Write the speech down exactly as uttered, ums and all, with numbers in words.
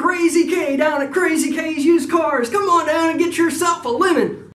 Krazy K down at Krazy K's Used Cars. Come on down and get yourself a lemon.